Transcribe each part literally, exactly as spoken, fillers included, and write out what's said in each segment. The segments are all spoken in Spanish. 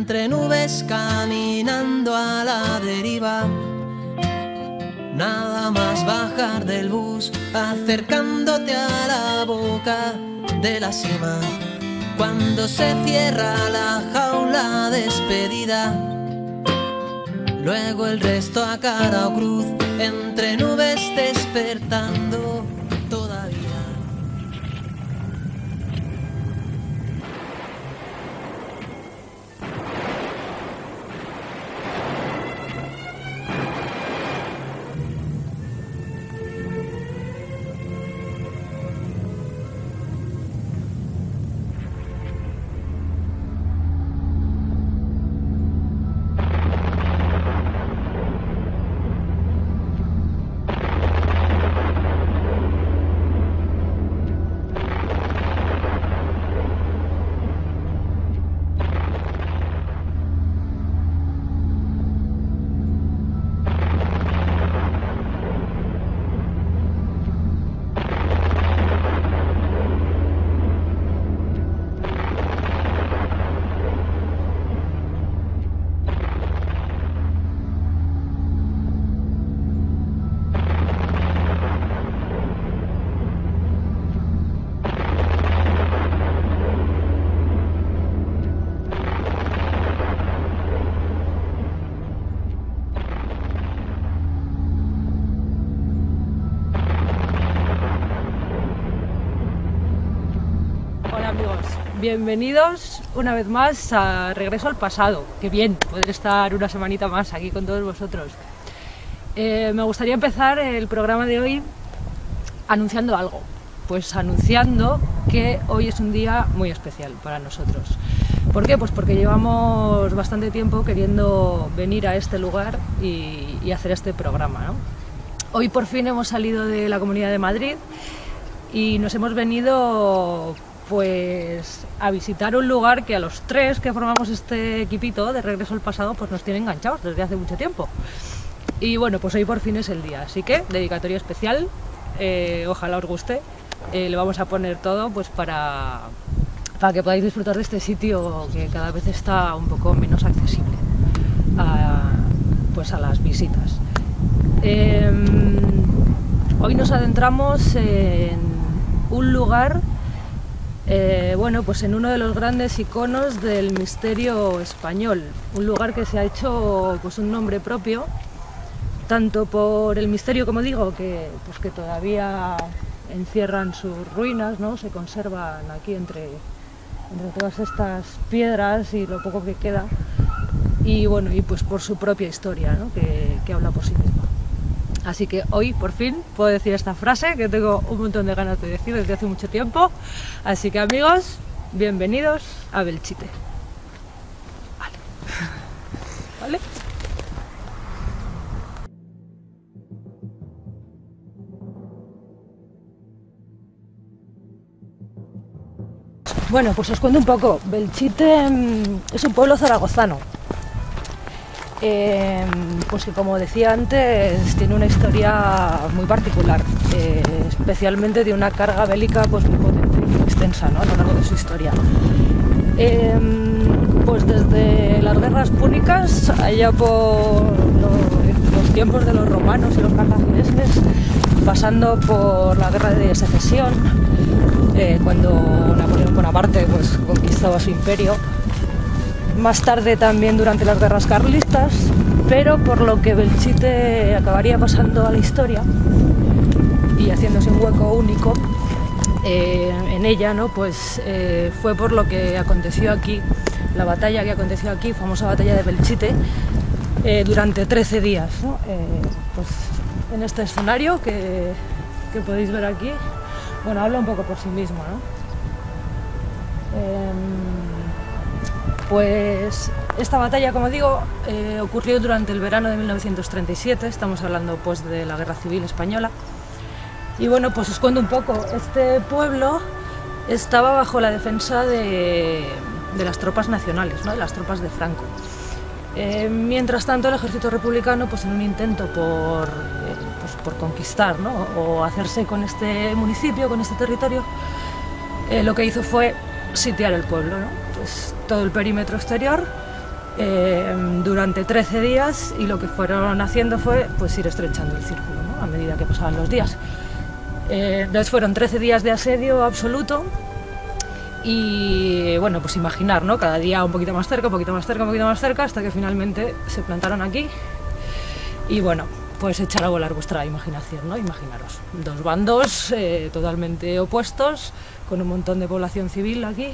entre nubes caminando a la deriva. Nada más bajar del bus, acercándote a la boca de la cima. Cuando se cierra la jaula despedida, luego el resto a cara o cruz, entre nubes despertando todavía. Bienvenidos una vez más a Regreso al Pasado. Qué bien poder estar una semanita más aquí con todos vosotros. Eh, me gustaría empezar el programa de hoy anunciando algo. Pues anunciando que hoy es un día muy especial para nosotros. ¿Por qué? Pues porque llevamos bastante tiempo queriendo venir a este lugar y, y hacer este programa, ¿no? Hoy por fin hemos salido de la Comunidad de Madrid y nos hemos venido pues a visitar un lugar que a los tres que formamos este equipito de Regreso al Pasado pues nos tiene enganchados desde hace mucho tiempo. Y bueno, pues hoy por fin es el día, así que dedicatoria especial, eh, ojalá os guste, eh, le vamos a poner todo pues para, para que podáis disfrutar de este sitio que cada vez está un poco menos accesible a, pues a las visitas. Eh, hoy nos adentramos en un lugar Eh, bueno, pues en uno de los grandes iconos del misterio español, un lugar que se ha hecho pues un nombre propio, tanto por el misterio, como digo, que, pues que todavía encierran sus ruinas, ¿no? Se conservan aquí entre, entre todas estas piedras y lo poco que queda, y bueno, y pues por su propia historia, ¿no? que, que habla por sí misma. Así que hoy, por fin, puedo decir esta frase que tengo un montón de ganas de decir desde hace mucho tiempo. Así que, amigos, bienvenidos a Belchite. Vale. ¿Vale? Bueno, pues os cuento un poco. Belchite es un pueblo zaragozano. Eh, pues que, como decía antes, tiene una historia muy particular, eh, especialmente de una carga bélica pues muy potente y muy extensa, ¿no? A lo largo de su historia. Eh, pues desde las guerras púnicas, allá por los, los tiempos de los romanos y los cartagineses, pasando por la guerra de secesión, eh, cuando Napoleón Bonaparte pues conquistaba su imperio. Más tarde también durante las guerras carlistas, pero por lo que Belchite acabaría pasando a la historia y haciéndose un hueco único eh, en ella, ¿no? Pues eh, fue por lo que aconteció aquí, la batalla que aconteció aquí, famosa batalla de Belchite, eh, durante trece días, ¿no? Eh, pues en este escenario que, que podéis ver aquí, bueno, habla un poco por sí mismo, ¿no? Eh, Pues esta batalla, como digo, eh, ocurrió durante el verano de mil novecientos treinta y siete, estamos hablando pues de la Guerra Civil Española. Y bueno, pues os cuento un poco, este pueblo estaba bajo la defensa de, de las tropas nacionales, ¿no? De las tropas de Franco. Eh, mientras tanto, el ejército republicano, pues en un intento por, eh, pues, por conquistar, ¿no? O hacerse con este municipio, con este territorio, eh, lo que hizo fue sitiar el pueblo, ¿no? Pues todo el perímetro exterior eh, durante trece días, y lo que fueron haciendo fue pues ir estrechando el círculo, ¿no?, a medida que pasaban los días. Eh, entonces fueron trece días de asedio absoluto y bueno, pues imaginar, ¿no?, cada día un poquito más cerca, un poquito más cerca, un poquito más cerca, hasta que finalmente se plantaron aquí y bueno, pues echar a volar vuestra imaginación, ¿no? Imaginaros, dos bandos eh, totalmente opuestos, con un montón de población civil aquí.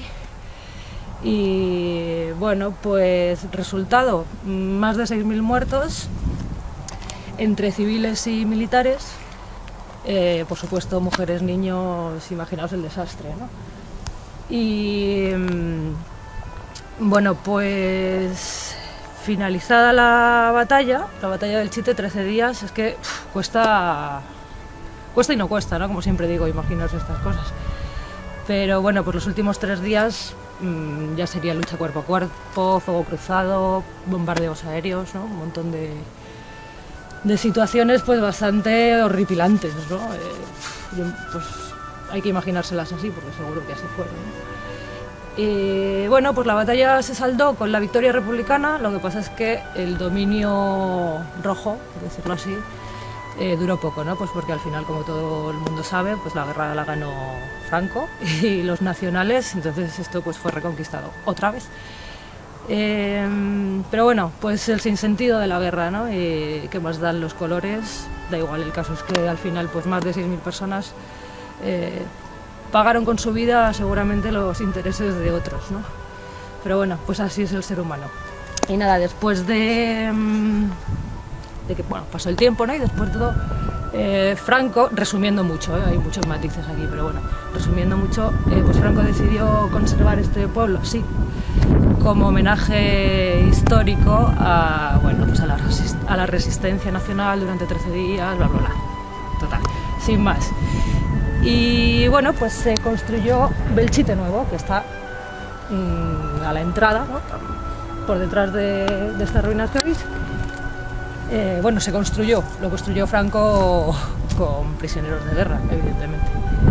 Y bueno, pues resultado, más de seis mil muertos entre civiles y militares, eh, por supuesto mujeres, niños, imaginaos el desastre, ¿no? Y bueno, pues finalizada la batalla, la batalla del Chite, trece días, es que uf, cuesta, cuesta y no cuesta, ¿no?, como siempre digo, imaginaos estas cosas. Pero bueno, pues los últimos tres días mmm, ya sería lucha cuerpo a cuerpo, fuego cruzado, bombardeos aéreos, ¿no?, un montón de, de situaciones pues bastante horripilantes, ¿no? Eh, yo, pues hay que imaginárselas así, porque seguro que así fueron, ¿no? Y bueno, pues la batalla se saldó con la victoria republicana, lo que pasa es que el dominio rojo, por decirlo así, Eh, duró poco, ¿no? Pues porque al final, como todo el mundo sabe, pues la guerra la ganó Franco y los nacionales, entonces esto pues fue reconquistado otra vez. Eh, pero bueno, pues el sinsentido de la guerra, ¿no? Y qué más dan los colores, da igual, el caso es que al final pues más de seis mil personas eh, pagaron con su vida seguramente los intereses de otros, ¿no? Pero bueno, pues así es el ser humano. Y nada, después de... Mmm, de que bueno, pasó el tiempo, ¿no?, y después de todo, eh, Franco, resumiendo mucho, ¿eh?, hay muchos matices aquí, pero bueno, resumiendo mucho, eh, pues Franco decidió conservar este pueblo, sí, como homenaje histórico a, bueno, pues a, la a la resistencia nacional durante trece días, bla, bla, bla, total, sin más. Y bueno, pues se construyó Belchite Nuevo, que está mmm, a la entrada, ¿no?, por detrás de, de estas ruinas que veis. Eh, bueno, se construyó, lo construyó Franco con prisioneros de guerra, evidentemente.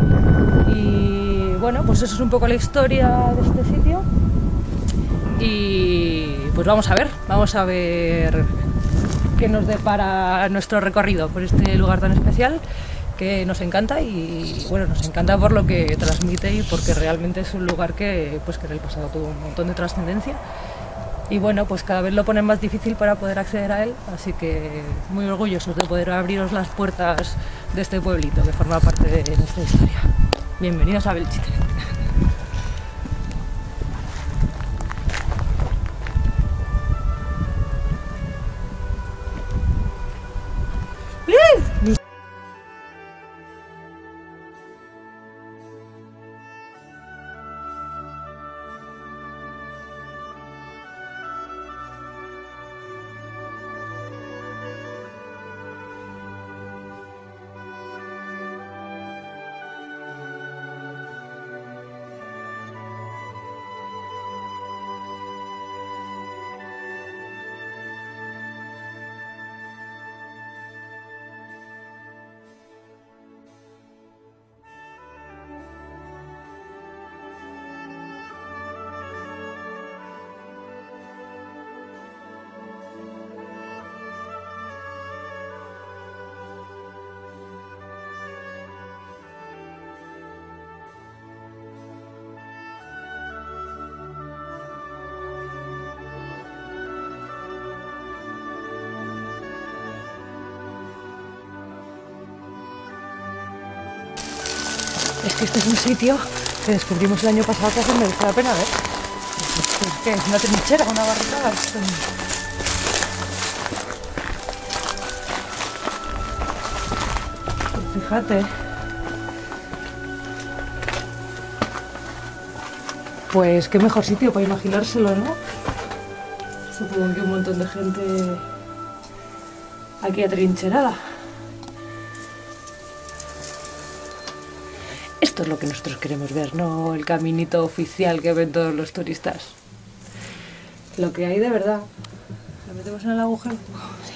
Y bueno, pues eso es un poco la historia de este sitio. Y pues vamos a ver, vamos a ver qué nos depara nuestro recorrido por este lugar tan especial que nos encanta y bueno, nos encanta por lo que transmite y porque realmente es un lugar que, pues, que en el pasado tuvo un montón de trascendencia. Y bueno, pues cada vez lo ponen más difícil para poder acceder a él, así que muy orgullosos de poder abriros las puertas de este pueblito que forma parte de nuestra historia. Bienvenidos a Belchite. Es que este es un sitio que descubrimos el año pasado que hace merece la pena ver. Es que es una trinchera, una barricada. Fíjate. Pues qué mejor sitio para imaginárselo, ¿no? Supongo que un montón de gente aquí atrincherada. Esto es lo que nosotros queremos ver, no el caminito oficial que ven todos los turistas. Lo que hay de verdad. ¿Lo metemos en el agujero? Sí.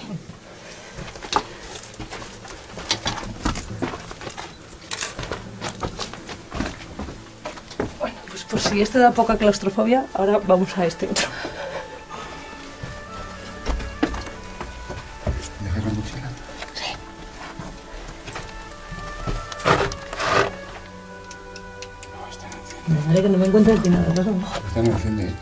Bueno, pues por si este da poca claustrofobia, ahora vamos a este otro. Me vale que no me encuentre el final, ¿no? Estamos haciendo ahí.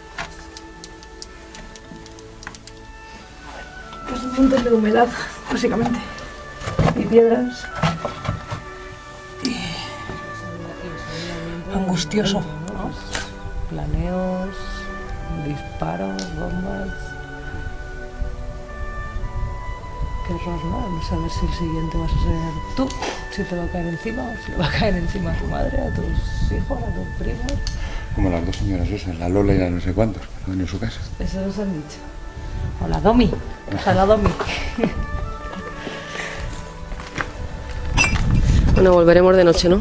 Pues un montón de humedad, básicamente. Y piedras. Y... angustioso, ¿no? Planeos, disparos, bombas. Qué horror, ¿no? No saber si el siguiente vas a ser tú, si te va a caer encima, o si le va a caer encima a tu madre, a tus hijos, a tus primos. Como las dos señoras esas, la Lola y la no sé cuántos, que van en su casa. Eso nos han dicho. O la Domi, o sea, la Domi. Bueno, volveremos de noche, ¿no?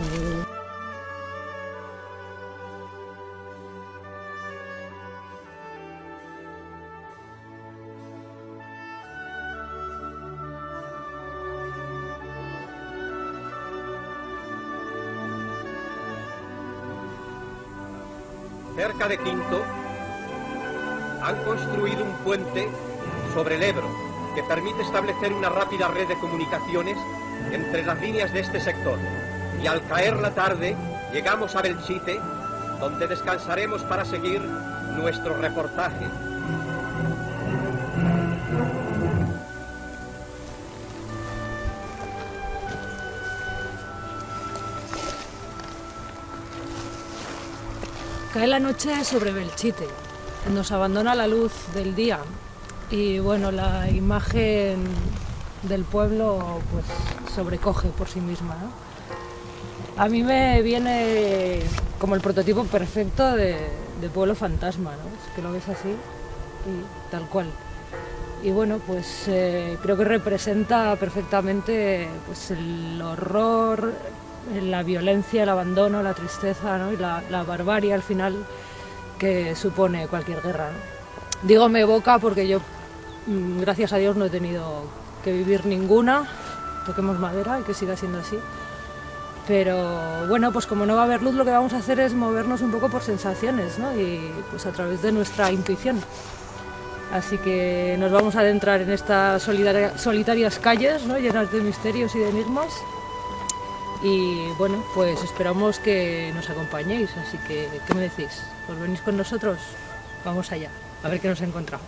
Cerca de Quinto han construido un puente sobre el Ebro que permite establecer una rápida red de comunicaciones entre las líneas de este sector. Y al caer la tarde llegamos a Belchite, donde descansaremos para seguir nuestro reportaje. Cae la noche sobre Belchite, nos abandona la luz del día y bueno, la imagen del pueblo pues sobrecoge por sí misma, ¿no? A mí me viene como el prototipo perfecto de, de pueblo fantasma, ¿no? Es que lo ves así y tal cual. Y bueno, pues eh, creo que representa perfectamente pues, el horror, la violencia, el abandono, la tristeza, ¿no? Y la, la barbarie al final que supone cualquier guerra, ¿no? Digo me evoca porque yo, gracias a Dios, no he tenido que vivir ninguna, toquemos madera y que siga siendo así. Pero bueno, pues como no va a haber luz, lo que vamos a hacer es movernos un poco por sensaciones, ¿no? Y pues a través de nuestra intuición. Así que nos vamos a adentrar en estas solitaria, solitarias calles, ¿no? Llenas de misterios y de enigmas. Y bueno, pues esperamos que nos acompañéis, así que, ¿qué me decís? ¿Os venís con nosotros? Vamos allá, a ver qué nos encontramos.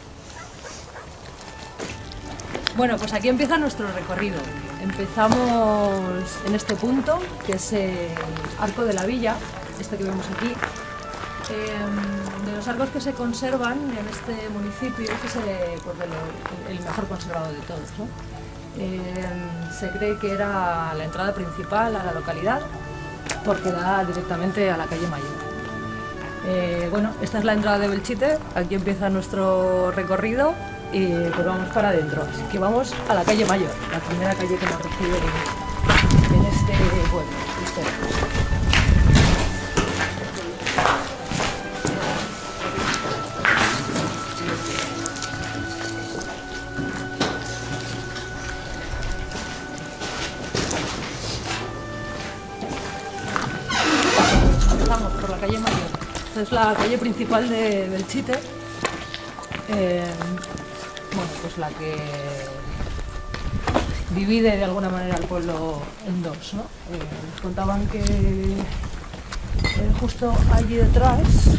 Bueno, pues aquí empieza nuestro recorrido. Empezamos en este punto, que es el Arco de la Villa, este que vemos aquí. Eh, de los arcos que se conservan en este municipio, este es el, pues de lo, el mejor conservado de todos, ¿no? Eh, se cree que era la entrada principal a la localidad porque da directamente a la calle Mayor. Eh, bueno, esta es la entrada de Belchite, aquí empieza nuestro recorrido y pues vamos para adentro, así que vamos a la calle Mayor, la primera calle que nos recibe en, en este pueblo histórico. Por la calle Mayor. Esta es la calle principal de Belchite, eh, bueno, pues la que divide de alguna manera el pueblo en dos, ¿no? Eh, nos contaban que eh, justo allí detrás,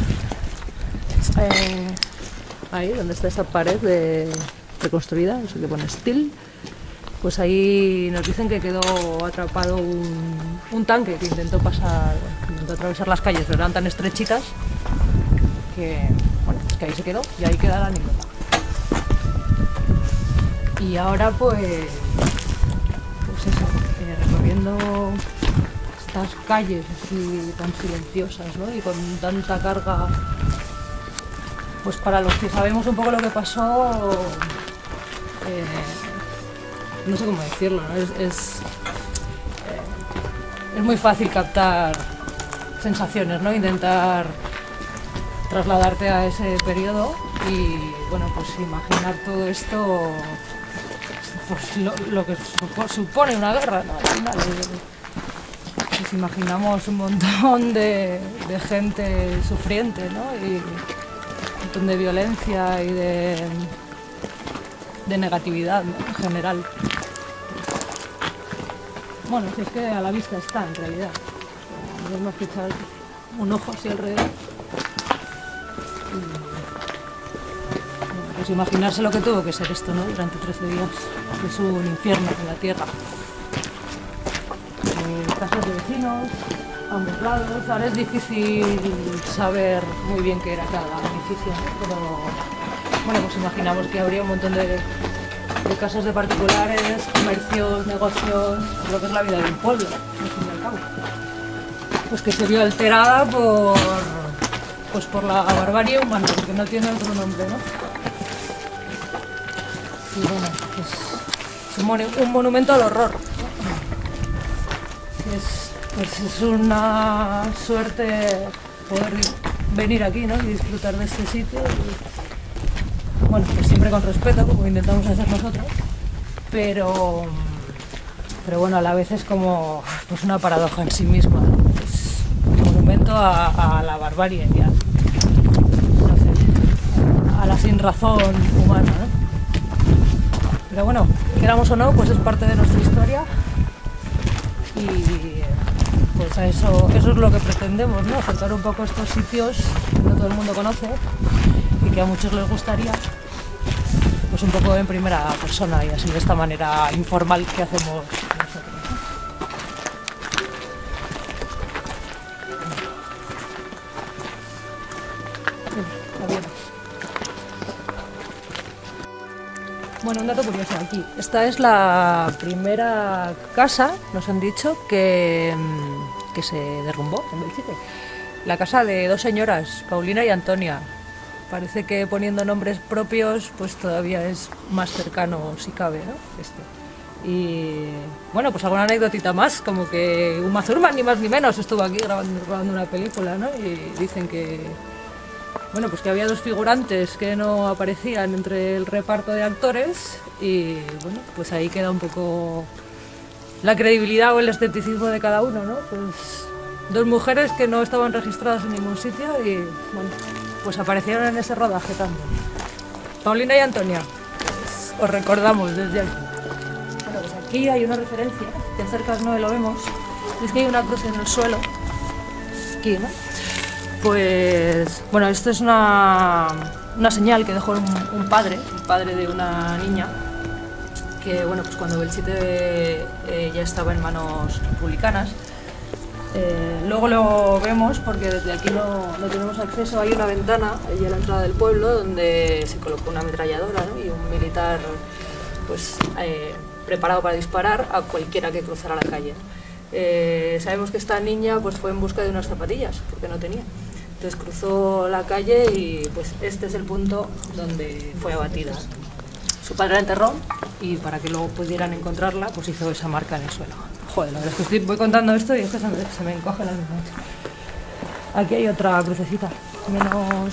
eh, ahí donde está esa pared de, reconstruida, eso que pone Steel, pues ahí nos dicen que quedó atrapado un, un tanque que intentó pasar, que intentó atravesar las calles, pero eran tan estrechitas que, bueno, pues que ahí se quedó y ahí queda la anécdota. Y ahora pues, pues eso, eh, recorriendo estas calles así tan silenciosas, ¿no? Y con tanta carga, pues para los que sabemos un poco lo que pasó, eh, no sé cómo decirlo, ¿no? Es, es, eh, es muy fácil captar sensaciones, ¿no? Intentar trasladarte a ese periodo y, bueno, pues imaginar todo esto, pues lo, lo que supo, supone una guerra, ¿no? Al final, eh, pues imaginamos un montón de, de gente sufriente, ¿no? Y un montón de violencia y de, de negatividad, ¿no? En general. Bueno, si es que a la vista está, en realidad. Podemos echar un ojo hacia alrededor. Pues imaginarse lo que tuvo que ser esto, ¿no? Durante trece días. Es un infierno en la tierra. Eh, casas de vecinos, a ambos lados. Ahora es difícil saber muy bien qué era cada edificio, ¿no? Pero bueno, pues imaginamos que habría un montón de, de casas de particulares, comercios, negocios, lo que es la vida de un pueblo, al fin y al cabo. Pues que se vio alterada por, pues por la barbarie humana, porque no tiene otro nombre, ¿no? Y bueno, pues es un, monu un monumento al horror, ¿no? Es, pues es una suerte poder venir aquí, ¿no? Y disfrutar de este sitio. Y, bueno, pues siempre con respeto, como intentamos hacer nosotros, pero, pero bueno, a la vez es como pues una paradoja en sí misma, ¿no? Es un monumento a, a la barbarie, ya, no sé, a la sinrazón humana, ¿no? Pero bueno, queramos o no, pues es parte de nuestra historia y pues a eso, eso es lo que pretendemos, ¿no? Acercar un poco estos sitios que no todo el mundo conoce y que a muchos les gustaría, pues un poco en primera persona y así de esta manera informal que hacemos nosotros, ¿no? Bueno, un dato curioso aquí. Esta es la primera casa, nos han dicho, que, que se derrumbó en Belchite. La casa de dos señoras, Paulina y Antonia. Parece que poniendo nombres propios, pues todavía es más cercano, si cabe, ¿no? Esto. Y bueno, pues alguna anécdotita más, como que Uma Thurman, ni más ni menos, estuvo aquí grabando, grabando una película, ¿no? Y dicen que... Bueno, pues que había dos figurantes que no aparecían entre el reparto de actores y bueno, pues ahí queda un poco la credibilidad o el escepticismo de cada uno, ¿no? Pues dos mujeres que no estaban registradas en ningún sitio y bueno, pues aparecieron en ese rodaje también. Paulina y Antonia, pues, os recordamos desde aquí. Bueno, pues aquí hay una referencia, de cerca no lo vemos, es que hay una cruz en el suelo, aquí, ¿no? Pues, bueno, esto es una, una señal que dejó un, un padre, un padre de una niña, que, bueno, pues cuando Belchite eh, ya estaba en manos republicanas. Eh, luego lo vemos porque desde aquí no, no tenemos acceso, hay una ventana allí a la entrada del pueblo donde se colocó una ametralladora, ¿no? Y un militar, pues, eh, preparado para disparar a cualquiera que cruzara la calle. Eh, sabemos que esta niña pues, fue en busca de unas zapatillas, porque no tenía. Entonces cruzó la calle y pues este es el punto donde fue abatida. Su padre la enterró y para que luego pudieran encontrarla, pues hizo esa marca en el suelo. Joder, la verdad es que estoy, voy contando esto y es que se me, se me encoge la misma. Aquí hay otra crucecita, menos,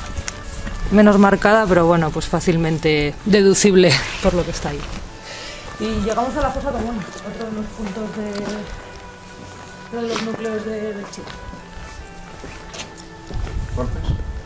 menos marcada, pero bueno, pues fácilmente deducible por lo que está ahí. Y llegamos a la fosa común, otro de los puntos de, de los núcleos de Belchite. ¿Cortes?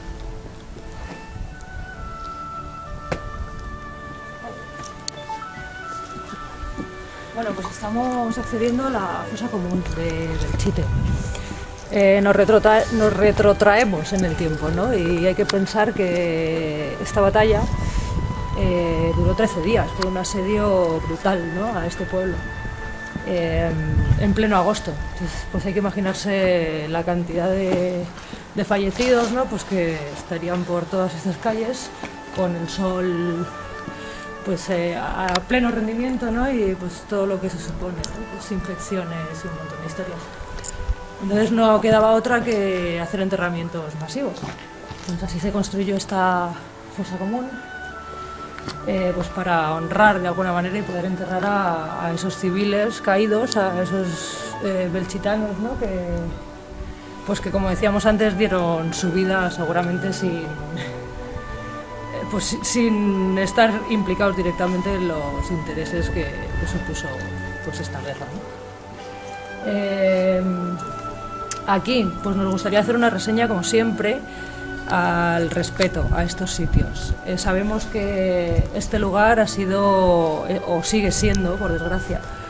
Bueno, pues estamos accediendo a la fosa común de Belchite. Eh, nos, retrotra nos retrotraemos en el tiempo, ¿no? Y hay que pensar que esta batalla eh, duró trece días, fue un asedio brutal, ¿no? A este pueblo. Eh, en pleno agosto. Entonces, pues hay que imaginarse la cantidad de, de fallecidos, ¿no? Pues que estarían por todas estas calles con el sol pues eh, a pleno rendimiento, ¿no? Y pues todo lo que se supone, ¿no? Pues infecciones y un montón de historias. Entonces no quedaba otra que hacer enterramientos masivos. Entonces así se construyó esta fosa común. Eh, pues para honrar de alguna manera y poder enterrar a, a esos civiles caídos, a esos eh, belchitanos, ¿no? que, pues que como decíamos antes dieron su vida seguramente sin, eh, pues, sin estar implicados directamente en los intereses que, que supuso pues, esta guerra, ¿no? Eh, aquí pues nos gustaría hacer una reseña como siempre al respeto a estos sitios. Eh, sabemos que este lugar ha sido, eh, o sigue siendo, por desgracia,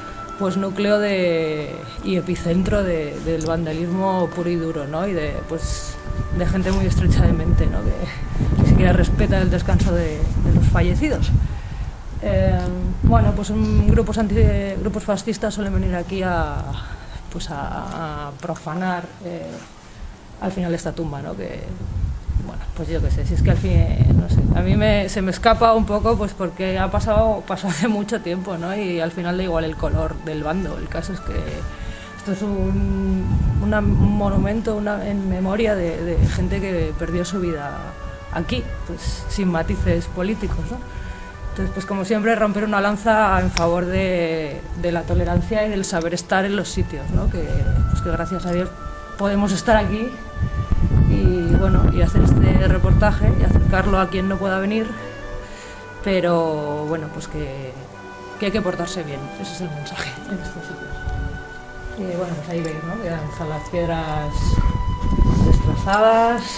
pues núcleo de, y epicentro de, del vandalismo puro y duro, ¿no? Y de, pues, de gente muy estrecha de mente, ¿no? Que ni siquiera respeta el descanso de, de los fallecidos. Eh, bueno, pues un, grupos, anti, grupos fascistas suelen venir aquí a, pues a, a profanar eh, al final esta tumba, ¿no? Que, bueno, pues yo qué sé, si es que al fin, no sé, a mí me, se me escapa un poco, pues porque ha pasado, pasó hace mucho tiempo, ¿no? Y al final da igual el color del bando. El caso es que esto es un, una, un monumento una, en memoria de, de gente que perdió su vida aquí, pues sin matices políticos, ¿no? Entonces, pues como siempre, romper una lanza en favor de, de la tolerancia y del saber estar en los sitios, ¿no? Que, pues que gracias a Dios podemos estar aquí y bueno, y hacer este reportaje y acercarlo a quien no pueda venir, pero bueno, pues que, que hay que portarse bien, ese es el mensaje en estos sitios. Y bueno, pues ahí veis, ¿no? Que están las piedras destrozadas,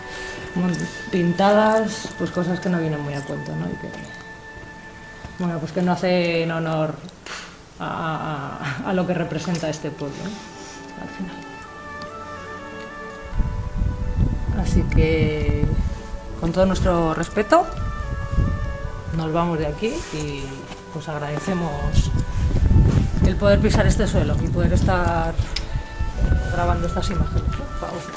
pintadas, pues cosas que no vienen muy a cuento, ¿no? Y que, bueno, pues que no hacen honor a, a, a lo que representa este pueblo, ¿no? Al final. Así que, con todo nuestro respeto, nos vamos de aquí y pues agradecemos el poder pisar este suelo y poder estar eh, grabando estas imágenes, ¿no? Para vosotros.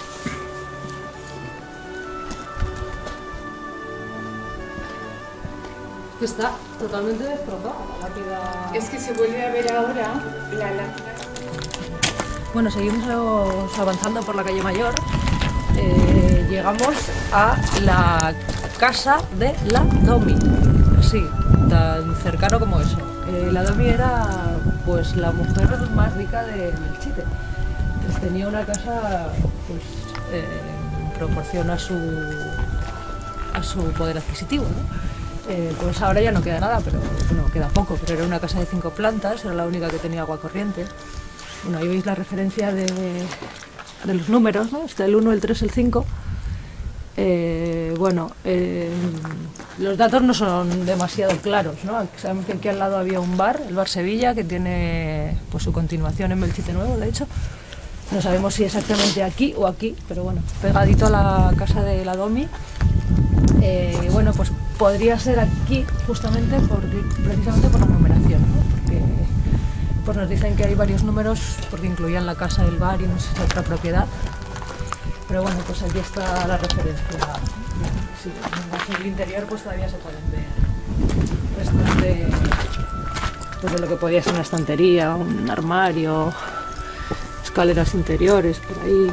Está totalmente destrozada la lápida. Es que se vuelve a ver ahora la lápida. Bueno, seguimos avanzando por la calle Mayor. Eh, llegamos a la casa de la Domi, sí, tan cercano como eso. Eh, la Domi era pues la mujer más rica de Belchite. Pues tenía una casa pues, eh, en proporción a su, a su poder adquisitivo, ¿no? Eh, pues ahora ya no queda nada, pero bueno, queda poco, pero era una casa de cinco plantas, era la única que tenía agua corriente. Bueno, ahí veis la referencia de, de los números, ¿no? Está el uno, el tres, el cinco. Eh, bueno, eh, los datos no son demasiado claros, ¿no? Sabemos que aquí al lado había un bar, el Bar Sevilla, que tiene pues, su continuación en Belchite Nuevo, de hecho. No sabemos si exactamente aquí o aquí, pero bueno, pegadito a la casa de la Domi. Eh, bueno, pues podría ser aquí justamente porque, precisamente por la numeración, ¿no? Porque pues nos dicen que hay varios números porque incluían la casa, el bar y no sé si otra propiedad. Pero bueno, pues aquí está la referencia. Si vamos en el interior pues todavía se pueden ver restos de, pues de lo que podía ser una estantería, un armario, escaleras interiores por ahí.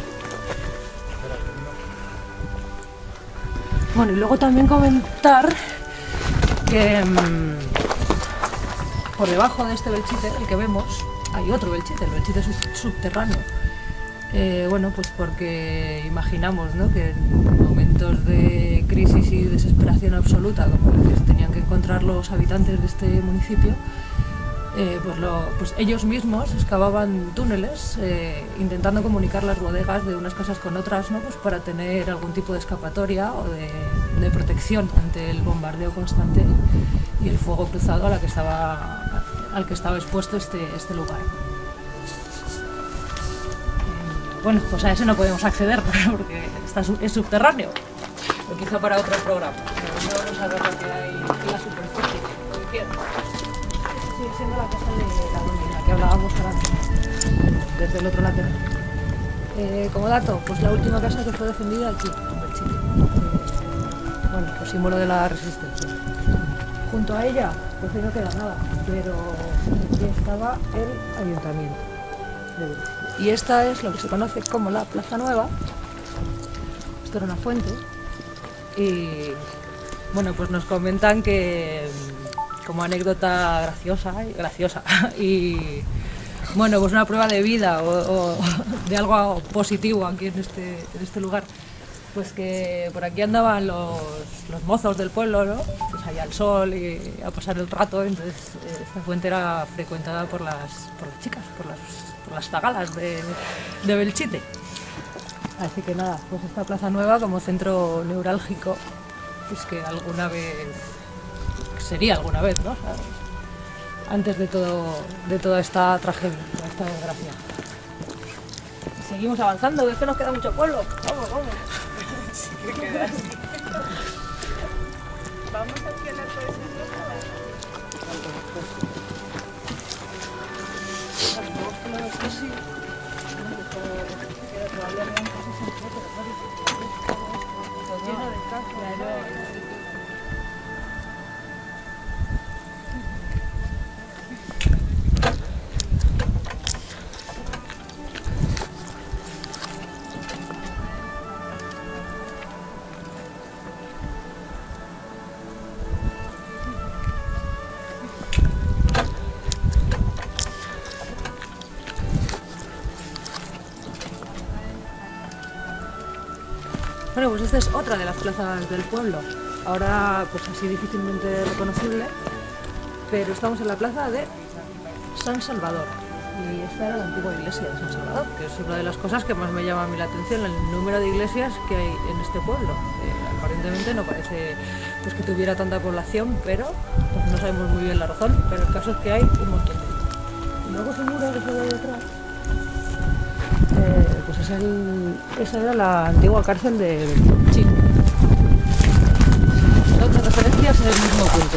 Bueno, y luego también comentar que mmm, por debajo de este Belchite, el que vemos, hay otro Belchite, el Belchite sub subterráneo. Eh, bueno, pues porque imaginamos, ¿no?, que en momentos de crisis y desesperación absoluta, como los que tenían que encontrar los habitantes de este municipio, eh, pues, lo, pues ellos mismos excavaban túneles eh, intentando comunicar las bodegas de unas casas con otras, ¿no?, pues para tener algún tipo de escapatoria o de, de protección ante el bombardeo constante y el fuego cruzado a la que estaba, al que estaba expuesto este, este lugar. Bueno, pues a ese no podemos acceder porque está, es subterráneo, o quizá para otro programa. Pero vamos a ver lo que hay en la superficie. Sigue siendo la casa de la Domi, la que hablábamos antes, desde el otro lateral. Eh, como dato, pues la última casa que fue defendida aquí, en Belchite. Eh, bueno, pues símbolo de la resistencia. Junto a ella, pues ahí no queda nada, pero aquí estaba el ayuntamiento de Belchite. Y esta es lo que se conoce como la Plaza Nueva. Esto era una fuente. Y bueno, pues nos comentan que, como anécdota graciosa, graciosa y bueno, pues una prueba de vida o, o de algo positivo aquí en este, en este lugar, pues que por aquí andaban los, los mozos del pueblo, ¿no? Pues allá al sol y a pasar el rato. Entonces esta fuente era frecuentada por las, por las chicas, por las por las zagalas de, de Belchite. Así que nada, pues esta Plaza Nueva como centro neurálgico, pues que alguna vez, sería alguna vez, ¿no? antes de, todo, de toda esta tragedia, de esta desgracia. Seguimos avanzando, es que nos queda mucho pueblo. Vamos, vamos. Sí que queda así. Vamos hacia la cohesión. Bueno, pues esta es otra de las plazas del pueblo. Ahora, pues así difícilmente reconocible, pero estamos en la plaza de San Salvador. Y esta era la antigua iglesia de San Salvador, que es una de las cosas que más me llama a mí la atención, el número de iglesias que hay en este pueblo. Eh, aparentemente no parece pues, que tuviera tanta población, pero pues, no sabemos muy bien la razón, pero el caso es que hay un montón de ellas. Y luego ese muro que se ve detrás, eh, pues es el, esa era la antigua cárcel de Belchín. Otras referencias en el mismo punto.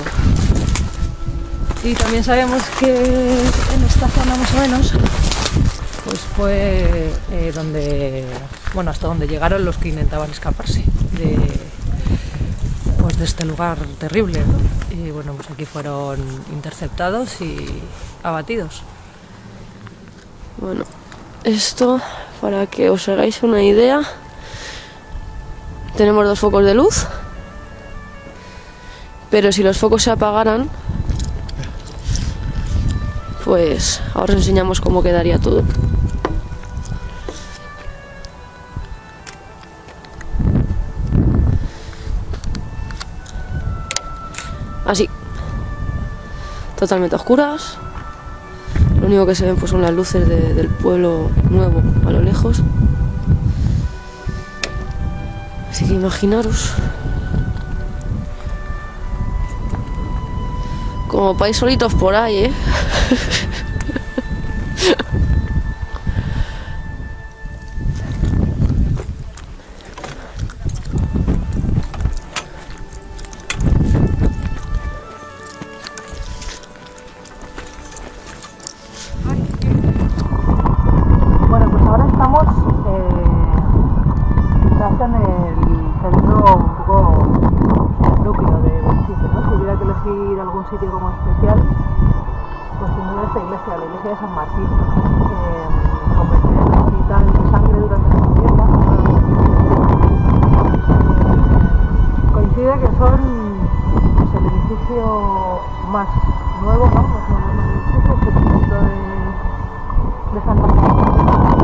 Y también sabemos que en esta zona más o menos pues fue eh, donde, bueno, hasta donde llegaron los que intentaban escaparse de, pues, de este lugar terrible, ¿no? Y bueno, pues aquí fueron interceptados y abatidos. Bueno, esto, para que os hagáis una idea, tenemos dos focos de luz, pero si los focos se apagaran, pues ahora os enseñamos cómo quedaría todo. Así, totalmente oscuras. Lo único que se ven pues son las luces de, del pueblo nuevo a lo lejos. Así que imaginaros como país solitos por ahí, ¿eh? Bueno, pues ahora estamos eh, casi en el centro, un poco el núcleo de Belchite, ¿no? Si hubiera que elegir algún sitio como especial, pues sin duda esta iglesia, la iglesia de San Martín, eh, convertida en hospital de sangre durante la contienda. Eh, coincide que son pues, el edificio más nuevo, ¿no? Los nuevos edificios, el conjunto de, de San Martín.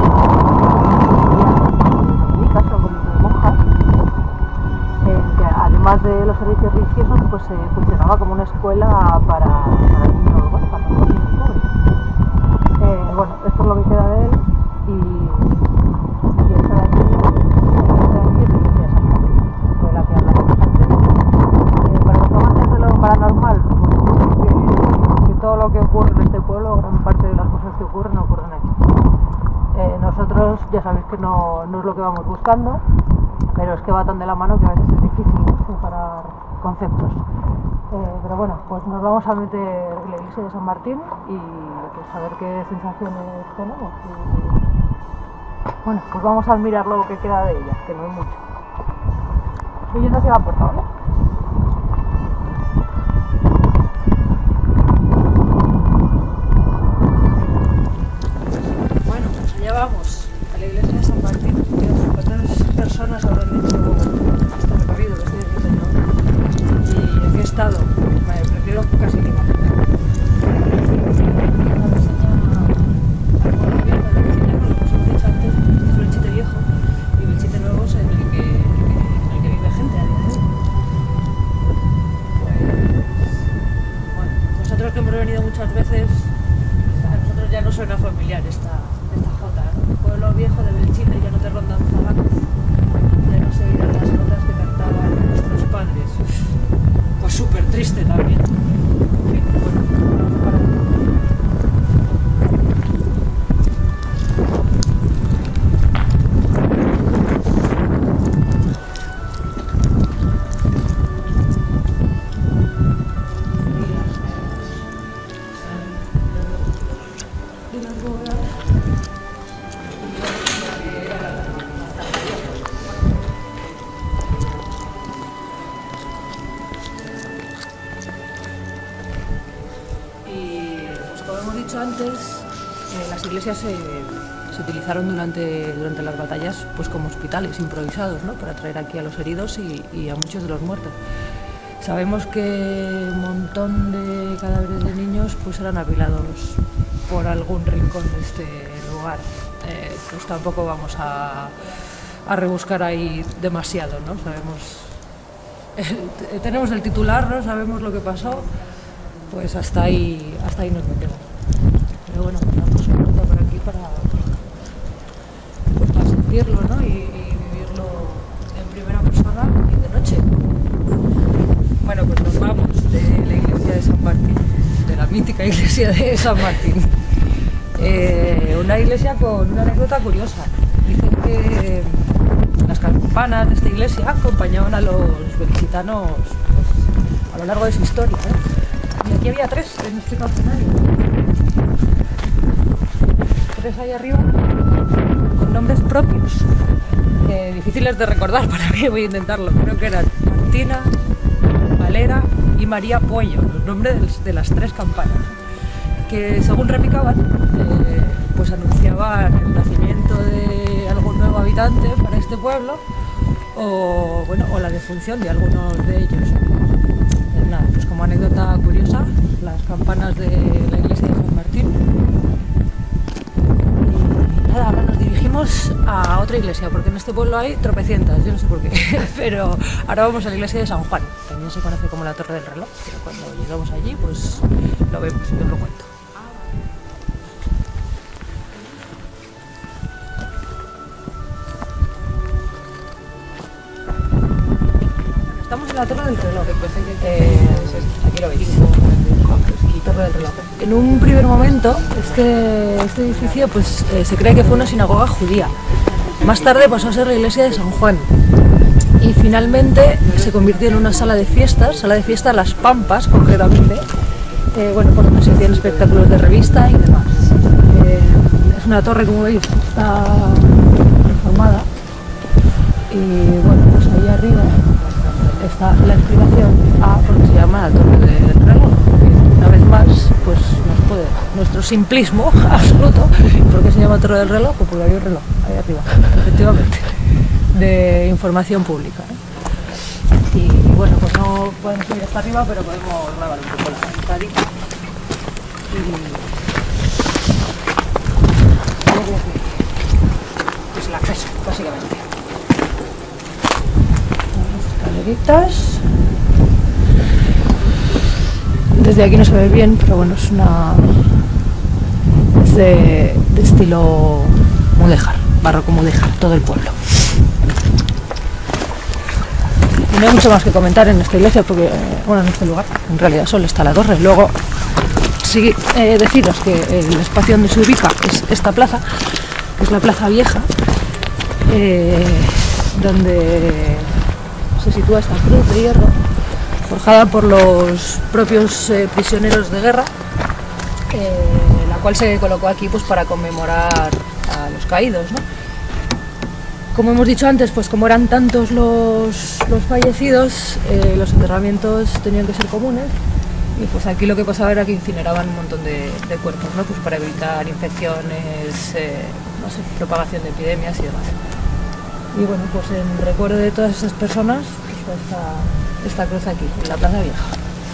Además de los servicios religiosos, pues eh, funcionaba como una escuela para, para niños, bueno, para los niños jóvenes. Eh, bueno, esto es lo que queda de él y, y esta de aquí, esta de aquí es la iglesia de San Martín, de la que hablamos antes. Eh, para los amantes de lo paranormal, pues que, que todo lo que ocurre en este pueblo, gran parte de las cosas que ocurren, ocurren aquí. Eh, nosotros ya sabéis que no, no es lo que vamos buscando, pero es que va tan de la mano que a veces es difícil separar conceptos. Eh, pero bueno, pues nos vamos a meter en la iglesia de San Martín y pues a ver qué sensaciones tenemos. Y, bueno, pues vamos a admirar lo que queda de ella, que no hay mucho. Estoy yendo hacia la puerta, ¿vale? Bueno, pues allá vamos, a la iglesia de San Martín. ¿Cuántas personas habrán hecho este recorrido que estoy diciendo? ¿Y en qué estado? Vale, prefiero casi ni imaginar. Belchite viejo y Belchite nuevo es en el que, en el que vive gente a día de hoy. Pues, bueno, nosotros que hemos venido muchas veces, a nosotros ya no suena familiar esta, esta jota, ¿no? El pueblo las iglesias se, se utilizaron durante, durante las batallas pues como hospitales improvisados, ¿no? Para traer aquí a los heridos y, y a muchos de los muertos. Sabemos que un montón de cadáveres de niños pues eran apilados por algún rincón de este lugar. Eh, pues tampoco vamos a, a rebuscar ahí demasiado, ¿no? Sabemos, eh, tenemos el titular, ¿no? Sabemos lo que pasó, pues hasta ahí, hasta ahí nos metemos. Pero bueno, vamos un poco por aquí para, pues para sentirlo, ¿no? y, y vivirlo en primera persona y de noche. Bueno, pues nos vamos de la iglesia de San Martín, de la mítica iglesia de San Martín. Eh, una iglesia con una anécdota curiosa. Dicen que las campanas de esta iglesia acompañaban a los belicitanos pues, a lo largo de su historia, ¿eh? Y aquí había tres en este campanario. Tres ahí arriba, con nombres propios, eh, difíciles de recordar para mí, voy a intentarlo. Creo que eran Martina, Valera y María Puello, los nombres de las tres campanas, que según repicaban, eh, pues anunciaban el nacimiento de algún nuevo habitante para este pueblo, o, bueno, o la defunción de algunos de ellos. Pues nada, pues como anécdota curiosa, las campanas de la iglesia de San Martín. Y nada, ahora nos dirigimos a otra iglesia, porque en este pueblo hay tropecientas, yo no sé por qué, pero ahora vamos a la iglesia de San Juan, también se conoce como la Torre del Reloj, pero cuando llegamos allí pues lo vemos y os lo cuento. Estamos en la Torre del Reloj, eh, aquí lo veis, Torre del Reloj. En un primer momento este, este edificio pues, eh, se cree que fue una sinagoga judía. Más tarde pasó a ser la iglesia de San Juan y finalmente se convirtió en una sala de fiestas, sala de fiestas Las Pampas concretamente, eh, bueno, por donde se hacían espectáculos de revista y demás. Eh, es una torre, como veis, está reformada y bueno, pues ahí arriba está la explicación a por qué se llama la Torre del Reloj. Una vez más, pues nos puede nuestro simplismo absoluto. ¿Por qué se llama Torre del Reloj? Pues porque hay un reloj ahí arriba, efectivamente, de información pública, ¿no? Y bueno, pues no podemos subir hasta arriba, pero podemos grabar un poco la estadita. Y es el acceso, básicamente. Escaleritas. Desde aquí no se ve bien, pero bueno, es una es de, de estilo mudéjar, barroco mudéjar, todo el pueblo. Y no hay mucho más que comentar en esta iglesia, porque, bueno, en este lugar, en realidad solo está la torre. Luego, sí, eh, deciros que el espacio donde se ubica es esta plaza, es la Plaza Vieja, eh, donde se sitúa esta cruz de hierro, forjada por los propios eh, prisioneros de guerra, eh, la cual se colocó aquí pues para conmemorar a los caídos, ¿no? Como hemos dicho antes, pues como eran tantos los, los fallecidos, eh, los enterramientos tenían que ser comunes, y pues aquí lo que pasaba era que incineraban un montón de, de cuerpos, ¿no? Pues para evitar infecciones, eh, no sé, propagación de epidemias y demás. Y bueno, pues en recuerdo de todas esas personas, pues esta, esta cruz aquí, en la Plaza Vieja.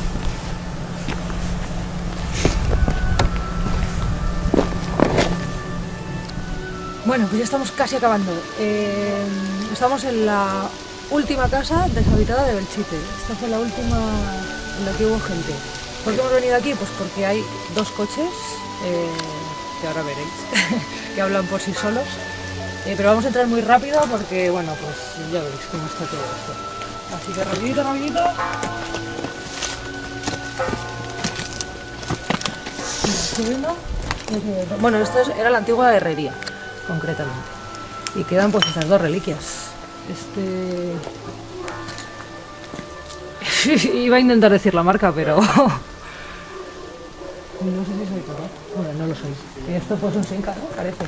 Bueno, pues ya estamos casi acabando. Eh, estamos en la última casa deshabitada de Belchite. Esta fue la última en la que hubo gente. ¿Por qué hemos venido aquí? Pues porque hay dos coches, eh, que ahora veréis, que hablan por sí solos. Eh, pero vamos a entrar muy rápido porque, bueno, pues ya veréis cómo está todo esto. Así que rapidito, rapidito. Subiendo. Bueno, esto era la antigua herrería, concretamente. Y quedan pues esas dos reliquias. Este... Iba a intentar decir la marca, pero... no sé si soy todo. Bueno, no lo soy. Esto pues un Senka, ¿no? Parece.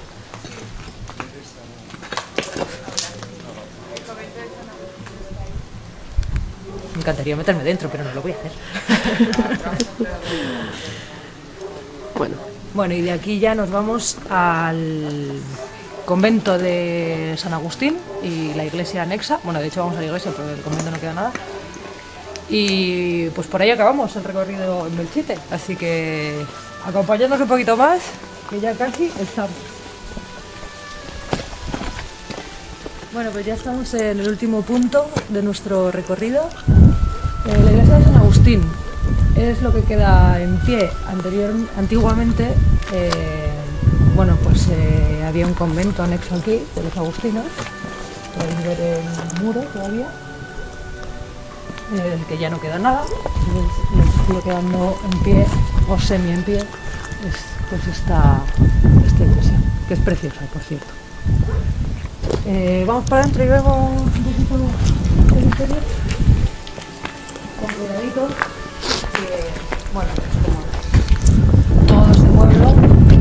Me encantaría meterme dentro, pero no lo voy a hacer. Bueno, Bueno, y de aquí ya nos vamos al convento de San Agustín y la iglesia anexa. Bueno, de hecho vamos a la iglesia porque del convento no queda nada. Y pues por ahí acabamos el recorrido en Belchite. Así que acompañadnos un poquito más, que ya casi estamos. Bueno, pues ya estamos en el último punto de nuestro recorrido. Eh, la iglesia de San Agustín es lo que queda en pie. Anterior, antiguamente, eh, bueno, pues eh, había un convento anexo aquí de los agustinos. Podéis ver el muro todavía, del que ya no queda nada. Lo que sigue quedando en pie o semi en pie es pues esta, esta iglesia, que es preciosa, por cierto. Eh, vamos para adentro y vemos un poquito el interior con cuidadito, que bueno, pues como todo este pueblo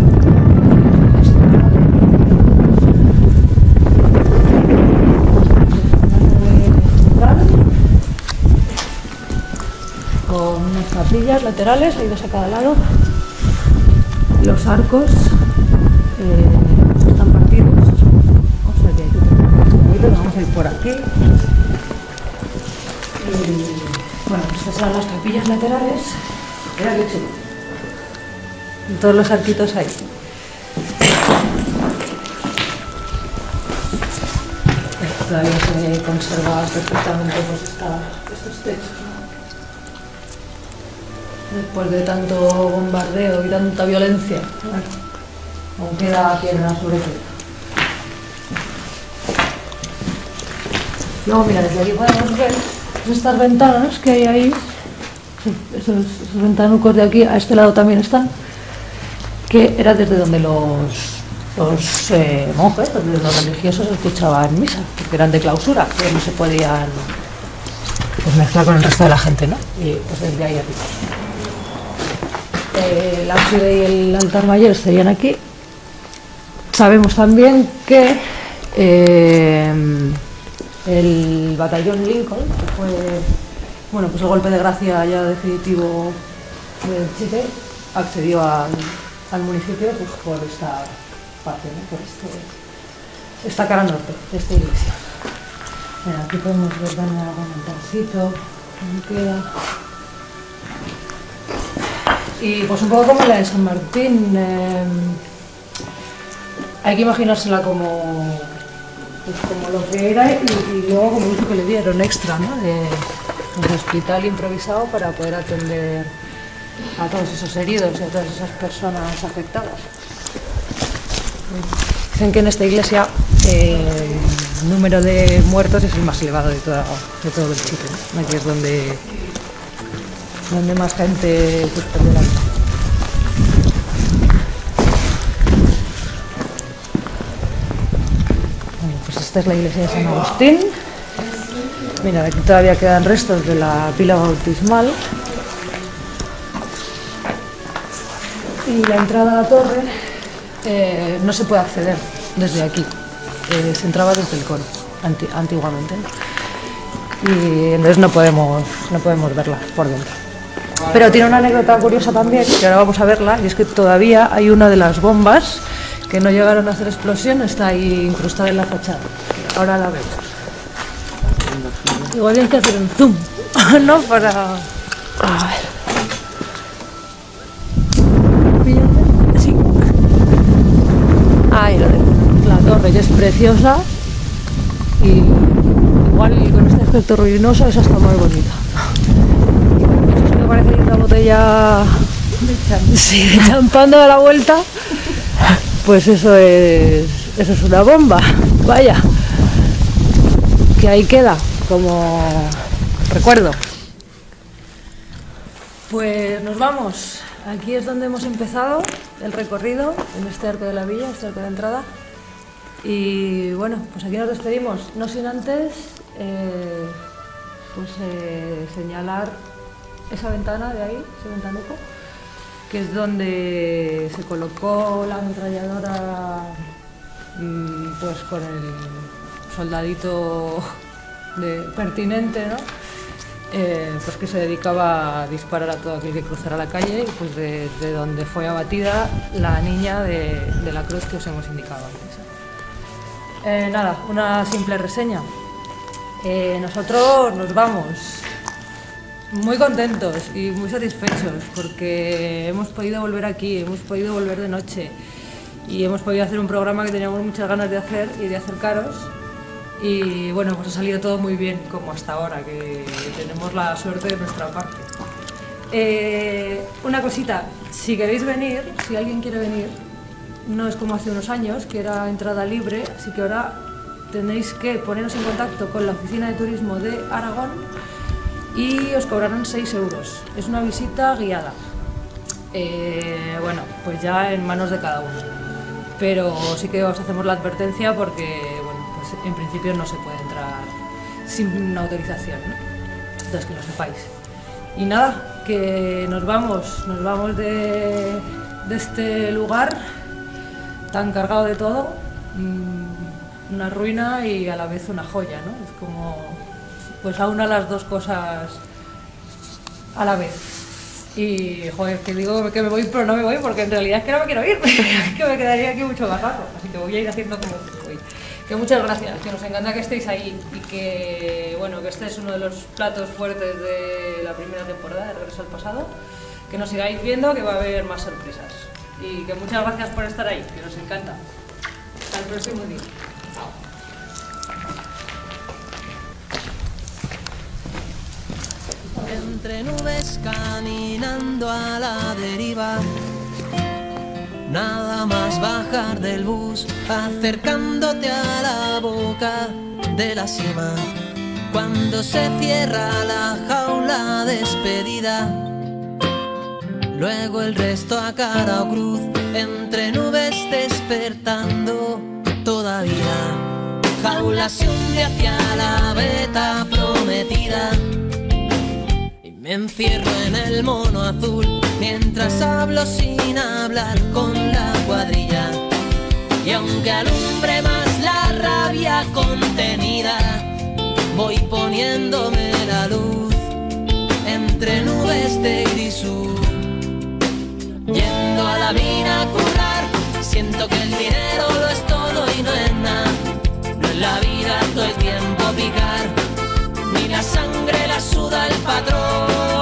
con unas capillas laterales, hay dos a cada lado. Los arcos eh, están partidos. Vamos a ir por aquí. Y, bueno, estas son las capillas laterales. Mira qué chulo. Y todos los arquitos ahí. Todavía se conserva perfectamente pues, esta, estos techos, ¿no? Después de tanto bombardeo y tanta violencia, bueno, aún queda piedra sobre piedra. Luego, mira, desde aquí podemos ver estas ventanas que hay ahí, esos, esos ventanucos de aquí, a este lado también están, que era desde donde los, los eh, monjes, desde los religiosos escuchaban misa, porque eran de clausura, que no se podían pues, mezclar con el resto de la gente, ¿no? Y pues desde ahí arriba. Eh, el ábside y el altar mayor estarían aquí. Sabemos también que eh, el batallón Lincoln, que fue bueno, pues el golpe de gracia ya definitivo de Chile, accedió al, al municipio pues, por esta parte, ¿no? Por este, esta cara norte de esta iglesia. Mira, aquí podemos ver también algún altarcito, cómo queda. Y pues un poco como la de San Martín, eh, hay que imaginársela como pues como lo que era y, y luego como uso que le dieron extra, ¿no? De un hospital improvisado para poder atender a todos esos heridos y a todas esas personas afectadas. Dicen que en esta iglesia eh, el número de muertos es el más elevado de, toda, de todo Belchite, ¿no? Aquí es donde, donde más gente pues, perdió la vida. Esta es la iglesia de San Agustín. Mira, aquí todavía quedan restos de la pila bautismal. Y la entrada a la torre eh, no se puede acceder desde aquí. Eh, se entraba desde el coro, anti antiguamente. Y entonces no podemos, no podemos verla por dentro. Pero tiene una anécdota curiosa también, que ahora vamos a verla, y es que todavía hay una de las bombas que no llegaron a hacer explosión, está ahí incrustada en la fachada. Ahora la vemos. Igual hay que hacer un zoom, ¿no? Para... A ver. Sí. Ahí lo tengo. La torre, que es preciosa. Y igual con este aspecto ruinoso es hasta más bonita. Me parece una botella sí, de champán dando la vuelta. Pues eso es, eso es una bomba, vaya, que ahí queda como recuerdo. Pues nos vamos, aquí es donde hemos empezado el recorrido, en este arco de la villa, este arco de entrada. Y bueno, pues aquí nos despedimos, no sin antes eh, pues, eh, señalar esa ventana de ahí, ese ventanuco, que es donde se colocó la ametralladora pues con el soldadito de, pertinente, ¿no? eh, pues que se dedicaba a disparar a todo aquel que cruzara la calle, y pues de, de donde fue abatida la niña de, de la cruz que os hemos indicado antes. Eh, nada, una simple reseña. Eh, nosotros nos vamos muy contentos y muy satisfechos porque hemos podido volver aquí, hemos podido volver de noche y hemos podido hacer un programa que teníamos muchas ganas de hacer y de acercaros, y bueno, pues ha salido todo muy bien como hasta ahora, que tenemos la suerte de nuestra parte. Eh, una cosita, si queréis venir, si alguien quiere venir, no es como hace unos años que era entrada libre, así que ahora tenéis que poneros en contacto con la Oficina de Turismo de Aragón y os cobrarán seis euros. Es una visita guiada. Eh, bueno, pues ya en manos de cada uno. Pero sí que os hacemos la advertencia porque, bueno, pues en principio no se puede entrar sin una autorización, ¿no? Entonces que lo sepáis. Y nada, que nos vamos, nos vamos de, de este lugar tan cargado de todo. Una ruina y a la vez una joya, ¿no? Es como, pues aúna las dos cosas a la vez. Y, joder, que digo que me voy, pero no me voy porque en realidad es que no me quiero ir, que me quedaría aquí mucho más rato, así que voy a ir haciendo como que voy. Que muchas gracias, que nos encanta que estéis ahí y que, bueno, que este es uno de los platos fuertes de la primera temporada de Regreso al Pasado, que nos sigáis viendo, que va a haber más sorpresas. Y que muchas gracias por estar ahí, que nos encanta. Hasta el próximo día. Entre nubes caminando a la deriva, nada más bajar del bus, acercándote a la boca de la cima. Cuando se cierra la jaula despedida, luego el resto a cara o cruz, entre nubes despertando todavía. Jaula se hunde hacia la veta prometida. Me encierro en el mono azul mientras hablo sin hablar con la cuadrilla. Y aunque alumbre más la rabia contenida, voy poniéndome la luz entre nubes de grisú. Yendo a la mina a currar, siento que el dinero lo es todo y no es nada. No es la vida todo el tiempo picar, ni la sangre la suda el patrón.